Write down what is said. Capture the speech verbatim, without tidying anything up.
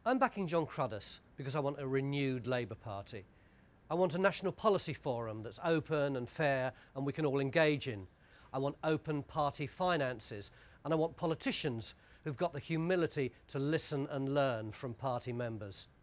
I'm backing Jon Cruddas because I want a renewed Labour Party. I want a national policy forum that's open and fair and we can all engage in. I want open party finances, and I want politicians who've got the humility to listen and learn from party members.